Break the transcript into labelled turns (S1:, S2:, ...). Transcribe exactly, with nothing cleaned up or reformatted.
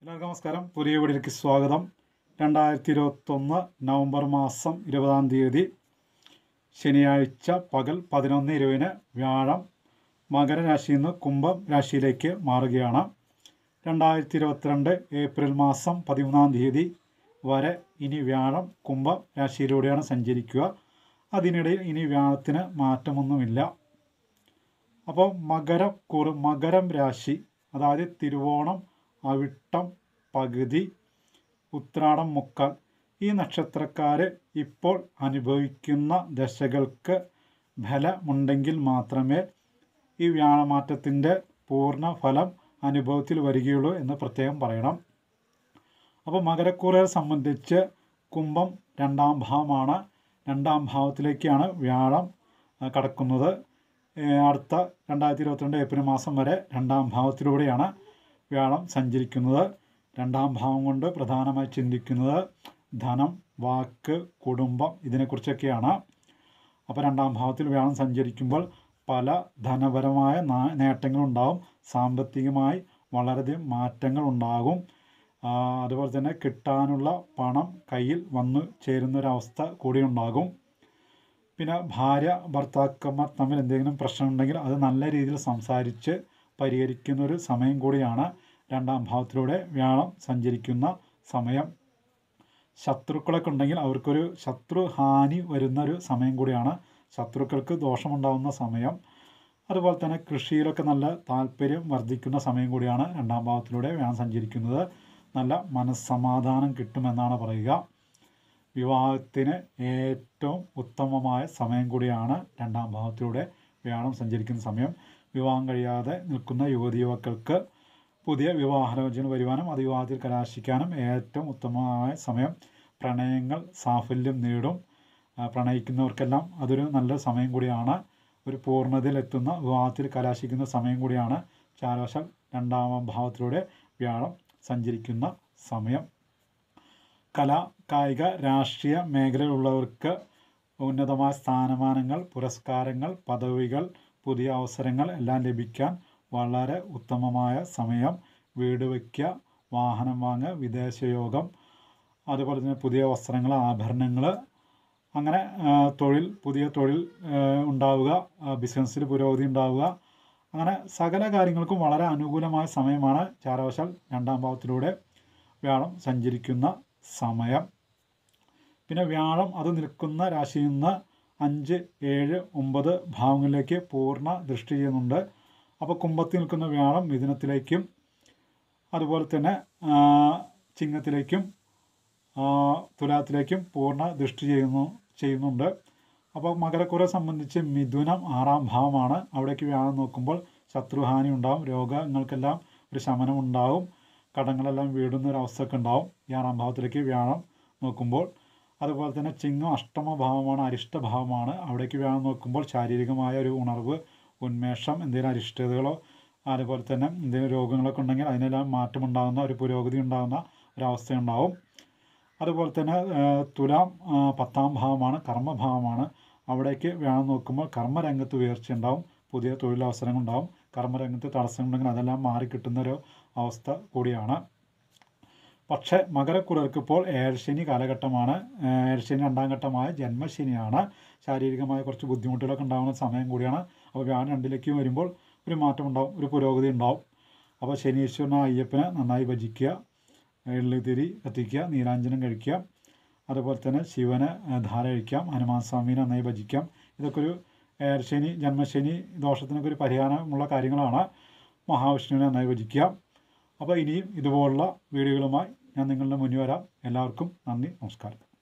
S1: എല്ലാവർക്കും നമസ്കാരം. പുതിയ വീഡിയോയിലേക്ക് സ്വാഗതം. രണ്ടായിരത്തി ഇരുപത്തൊന്ന് നവംബർ മാസം ഇരുപതാം തീയതി ശനിയാഴ്ച പകൽ പതിനൊന്ന് ഇരുപതിന് വ്യാഴം മകരരാശിയിൽ നിന്ന് കുംഭം രാശിയിലേക്ക് മാറുകയാണ്. രണ്ടായിരത്തി ഇരുപത്തിരണ്ട് ഏപ്രിൽ മാസം പതിമൂന്നാം തീയതി വരെ ഇനി വ്യാഴം കുംഭം രാശിയിലൂടെയാണ് സഞ്ചരിക്കുക. അതിനിടയിൽ ഇനി വ്യാഴത്തിന് മാറ്റമൊന്നുമില്ല. അപ്പോൾ മകരം കുറു മകരം രാശി, അതായത് തിരുവോണം, അവിട്ടം പകുതി, ഉത്രാടം മുക്കാൽ, ഈ നക്ഷത്രക്കാർ ഇപ്പോൾ അനുഭവിക്കുന്ന ദശകൾക്ക് ഫലമുണ്ടെങ്കിൽ മാത്രമേ ഈ വ്യാഴമാറ്റത്തിൻ്റെ പൂർണ്ണ ഫലം അനുഭവത്തിൽ വരികയുള്ളൂ എന്ന് പ്രത്യേകം പറയണം. അപ്പോൾ മകരക്കൂറുകാരെ സംബന്ധിച്ച് കുംഭം രണ്ടാം ഭാവമാണ്. രണ്ടാം ഭാവത്തിലേക്കാണ് വ്യാഴം കടക്കുന്നത്. അടുത്ത രണ്ടായിരത്തി ഇരുപത്തിരണ്ട് ഏപ്രിൽ മാസം വരെ രണ്ടാം ഭാവത്തിലൂടെയാണ് വ്യാഴം സഞ്ചരിക്കുന്നത്. രണ്ടാം ഭാവം കൊണ്ട് പ്രധാനമായി ചിന്തിക്കുന്നത് ധനം, വാക്ക്, കുടുംബം, ഇതിനെക്കുറിച്ചൊക്കെയാണ്. അപ്പോൾ രണ്ടാം ഭാവത്തിൽ വ്യാഴം സഞ്ചരിക്കുമ്പോൾ പല ധനപരമായ നേട്ടങ്ങളുണ്ടാകും. സാമ്പത്തികമായി വളരെയധികം മാറ്റങ്ങൾ ഉണ്ടാകും. അതുപോലെ തന്നെ കിട്ടാനുള്ള പണം കയ്യിൽ വന്നു ചേരുന്നൊരവസ്ഥ കൂടി ഉണ്ടാകും. പിന്നെ ഭാര്യ ഭർത്താക്കന്മാർ തമ്മിൽ എന്തെങ്കിലും പ്രശ്നമുണ്ടെങ്കിൽ അത് നല്ല രീതിയിൽ സംസാരിച്ച് പരിഹരിക്കുന്നൊരു സമയം കൂടിയാണ് രണ്ടാം ഭാവത്തിലൂടെ വ്യാഴം സഞ്ചരിക്കുന്ന സമയം. ശത്രുക്കളൊക്കെ ഉണ്ടെങ്കിൽ അവർക്കൊരു ശത്രുഹാനി വരുന്നൊരു സമയം കൂടിയാണ്. ശത്രുക്കൾക്ക് ദോഷമുണ്ടാകുന്ന സമയം. അതുപോലെ തന്നെ കൃഷിയിലൊക്കെ നല്ല താല്പര്യം വർദ്ധിക്കുന്ന സമയം കൂടിയാണ് രണ്ടാം ഭാവത്തിലൂടെ വ്യാഴം സഞ്ചരിക്കുന്നത്. നല്ല മനസ്സമാധാനം കിട്ടുമെന്നാണ് പറയുക. വിവാഹത്തിന് ഏറ്റവും ഉത്തമമായ സമയം കൂടിയാണ് രണ്ടാം ഭാവത്തിലൂടെ വ്യാഴം സഞ്ചരിക്കുന്ന സമയം. വിവാഹം കഴിയാതെ നിൽക്കുന്ന യുവതി യുവാക്കൾക്ക് പുതിയ വിവാഹാലോചന വരുവാനും അത് വിവാഹത്തിൽ കലാശിക്കാനും ഏറ്റവും ഉത്തമമായ സമയം. പ്രണയങ്ങൾ സാഫല്യം നേടും. പ്രണയിക്കുന്നവർക്കെല്ലാം അതൊരു നല്ല സമയം കൂടിയാണ്. ഒരു പൂർണ്ണതയിലെത്തുന്ന വിവാഹത്തിൽ കലാശിക്കുന്ന സമയം കൂടിയാണ് ചാരവശാൽ രണ്ടാം ഭാവത്തിലൂടെ വ്യാഴം സഞ്ചരിക്കുന്ന സമയം. കല, കായിക, രാഷ്ട്രീയ മേഖലയിലുള്ളവർക്ക് ഉന്നതമായ സ്ഥാനമാനങ്ങൾ, പുരസ്കാരങ്ങൾ, പദവികൾ, പുതിയ അവസരങ്ങൾ എല്ലാം ലഭിക്കാൻ വളരെ ഉത്തമമായ സമയം. വീട് വയ്ക്കുക, വാഹനം വാങ്ങുക, വിദേശയോഗം, അതുപോലെ തന്നെ പുതിയ വസ്ത്രങ്ങൾ, ആഭരണങ്ങൾ, അങ്ങനെ തൊഴിൽ, പുതിയ തൊഴിൽ ഉണ്ടാവുക, ബിസിനസ്സിൽ പുരോഗതി ഉണ്ടാവുക, അങ്ങനെ സകല കാര്യങ്ങൾക്കും വളരെ അനുകൂലമായ സമയമാണ് ചാരവശാൽ രണ്ടാം ഭാവത്തിലൂടെ വ്യാഴം സഞ്ചരിക്കുന്ന സമയം. പിന്നെ വ്യാഴം അത് നിൽക്കുന്ന രാശിയിൽ നിന്ന് അഞ്ച്, ഏഴ്, ഒമ്പത് ഭാവങ്ങളിലേക്ക് പൂർണ്ണ ദൃഷ്ടി ചെയ്യുന്നുണ്ട്. അപ്പോൾ കുംഭത്തിൽ നിൽക്കുന്ന വ്യാഴം മിഥുനത്തിലേക്കും അതുപോലെ തന്നെ ചിങ്ങത്തിലേക്കും തുലാത്തിലേക്കും പൂർണ്ണ ദൃഷ്ടി ചെയ്യുന്നു ചെയ്യുന്നുണ്ട് അപ്പോൾ മകരക്കൂറെ സംബന്ധിച്ച് മിഥുനം ആറാം ഭാവമാണ്. അവിടേക്ക് വ്യാഴം നോക്കുമ്പോൾ ശത്രുഹാനി ഉണ്ടാകും. രോഗങ്ങൾക്കെല്ലാം ഒരു ശമനം ഉണ്ടാകും. കടങ്ങളെല്ലാം വീടുന്നൊരവസ്ഥയൊക്കെ ഉണ്ടാവും ഈ ആറാം ഭാവത്തിലേക്ക് വ്യാഴം നോക്കുമ്പോൾ. അതുപോലെ തന്നെ ചിങ്ങം അഷ്ടമ ഭാവമാണ്, അരിഷ്ടഭാവമാണ്. അവിടേക്ക് വ്യാഴം നോക്കുമ്പോൾ ശാരീരികമായ ഒരു ഉണർവ്, ഉന്മേഷം, എന്തെങ്കിലും അരിഷ്ടതകളോ അതുപോലെ തന്നെ എന്തെങ്കിലും രോഗങ്ങളൊക്കെ ഉണ്ടെങ്കിൽ അതിനെല്ലാം മാറ്റമുണ്ടാകുന്ന ഒരു പുരോഗതി ഉണ്ടാകുന്ന ഒരവസ്ഥയുണ്ടാവും. അതുപോലെ തന്നെ തുലാം പത്താം ഭാവമാണ്, കർമ്മഭാവമാണ്. അവിടേക്ക് വ്യാഴം നോക്കുമ്പോൾ കർമ്മരംഗത്ത് ഉയർച്ചയുണ്ടാവും. പുതിയ തൊഴിലവസരങ്ങൾ ഉണ്ടാവും. കർമ്മരംഗത്ത് തടസ്സമുണ്ടെങ്കിൽ അതെല്ലാം മാറിക്കിട്ടുന്നൊരു അവസ്ഥ കൂടിയാണ്. പക്ഷേ മകരക്കുറർക്ക് ഇപ്പോൾ ഏഴശനി കാലഘട്ടമാണ്. ഏഴശനി രണ്ടാം ഘട്ടമായ ജന്മശനിയാണ്. ശാരീരികമായ കുറച്ച് ബുദ്ധിമുട്ടുകളൊക്കെ ഉണ്ടാകുന്ന സമയം കൂടിയാണ്. അപ്പോൾ വ്യാഴം രണ്ടിലേക്ക് വരുമ്പോൾ ഒരു മാറ്റം ഉണ്ടാവും, ഒരു പുരോഗതി ഉണ്ടാവും. അപ്പോൾ ശനീശ്വരനെ അയ്യപ്പനെ നന്നായി ഭജിക്കുക, എള്ളുതിരി കത്തിക്കുക, നീരാഞ്ജനം കഴിക്കുക, അതുപോലെ തന്നെ ശിവനെ ധാര കഴിക്കാം, ഹനുമാൻ സ്വാമീനെ നന്നായി ഭജിക്കാം. ഇതൊക്കെ ഒരു ഏഴശനി ജന്മശനി ദോഷത്തിനൊക്കെ ഒരു പരിഹാരമുള്ള കാര്യങ്ങളാണ്. മഹാവിഷ്ണുവിനെ നന്നായി ഭജിക്കുക. അപ്പോൾ ഇനിയും ഇതുപോലുള്ള വീഡിയോകളുമായി ഞാൻ നിങ്ങളുടെ മുന്നിൽ വരാം. എല്ലാവർക്കും നന്ദി, നമസ്കാരം.